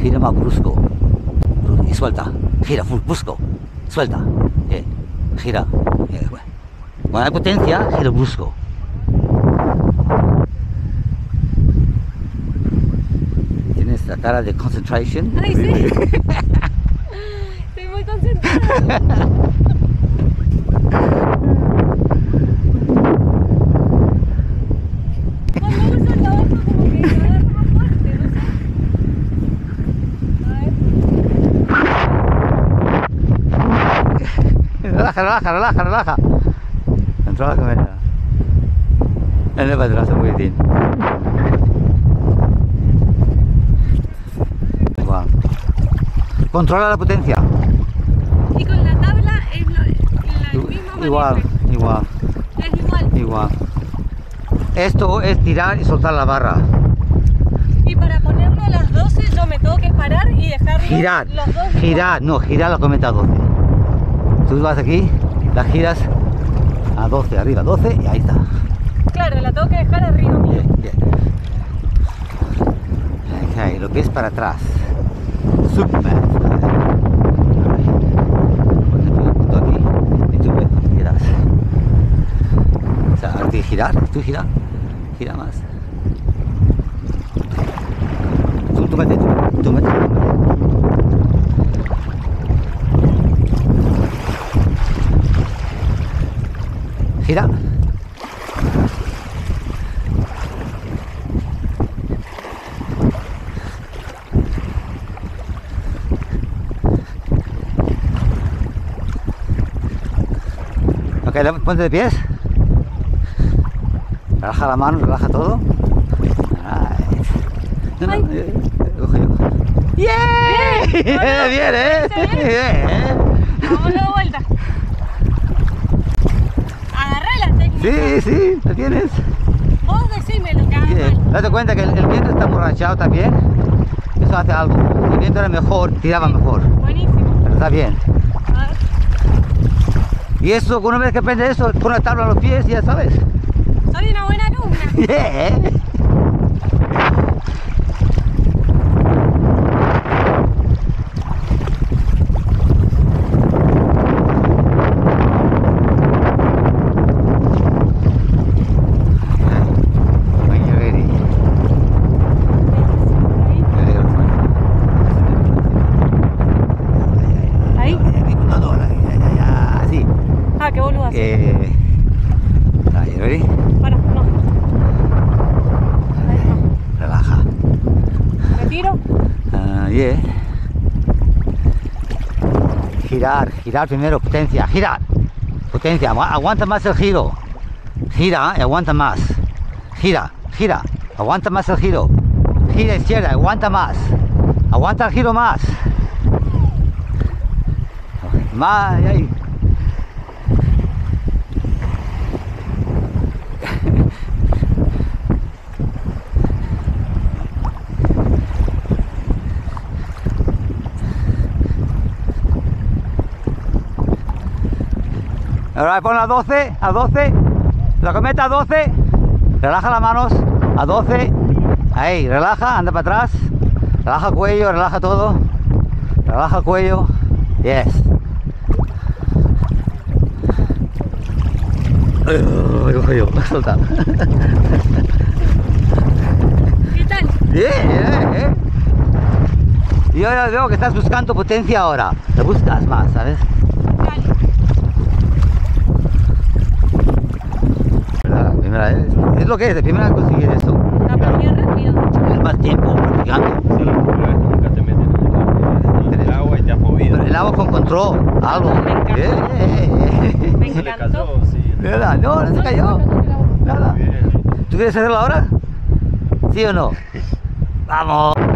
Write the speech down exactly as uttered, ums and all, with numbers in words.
gira más brusco. Y suelta. Gira, brusco. Suelta. Eh, gira. Eh, bueno. Cuando hay potencia, gira brusco. Tienes la cara de concentration. Ay, sí. Estoy muy concentrada. Cuando uso el otro como que me agarra más fuerte, no sé. A ver. Relaja, relaja, relaja, relaja. Controla la cámara. Él va atrás, muy bien. Igual. Controla la potencia. Y con la tabla es lo, la misma Igual, manera. igual, Es igual. igual. Esto es tirar y soltar la barra. Y para ponerlo a las doce yo me tengo que parar y dejarlo Girar, los dos. girar, no, girar la cometa a doce. Tú vas aquí, la giras a doce, arriba, doce y ahí está. Claro, la tengo que dejar arriba mío. Bien, bien. Ok, lo ves para atrás. Superman. Ponte un punto aquí y tú giras. O sea, hay que girar, tú gira, gira más. Tú, tú mete, tú, tú mete, tú mete. Gira. Ok, ponte de pies. Relaja la mano, relaja todo. Right. No, no, Ay. eh, cojo yo. ¡Yeah! Bien, Bien, ¿eh? ¿está bien? Bien. Vamos de vuelta. Agarré la técnica. Sí, sí, lo tienes. Vos decime lo que haga Bien. mal. Date cuenta que el, el viento está emborrachado también. Eso hace algo. Si el viento era mejor, tiraba mejor. Buenísimo. Pero está bien. A ver. Y eso, una vez que aprendes eso, pon la tabla a los pies y ya sabes. Soy una buena alumna. Yeah. When you're ready. Ahí. No, no, ya, ya, ya, así. Ah, qué boludo. Eh, are you ready? Para, no. Ahí está. Relaja. ¿Me tiro? Ah, yeah. Girar, girar primero, potencia, girar. Potencia, agu- aguanta más el giro. Gira y aguanta más. Gira, gira, aguanta más el giro. Gira izquierda, aguanta más. Aguanta el giro más. Más, ahí. Ahora pon a doce, a doce, la cometa a doce, relaja las manos, a doce, ahí, relaja, anda para atrás, relaja el cuello, relaja todo, relaja el cuello, yes. Ay, cojo yo, solta. ¿Qué tal? Bien, eh, eh. Y ahora veo que estás buscando potencia ahora, te buscas más, ¿sabes? Dale. La primera vez, es lo que es, de primera vez conseguir eso. Aprendí rápido. Es más tiempo practicando. Sí, pero nunca te metes en el, en el agua y te has movido. Pero el agua con control, algo. Me encantó. Eh, eh, eh. Me ¿Se le encantó. cayó? Sí. Nada, no, no se cayó. Nada. Bien. ¿Tú quieres hacerlo ahora? ¿Sí o no? Vamos.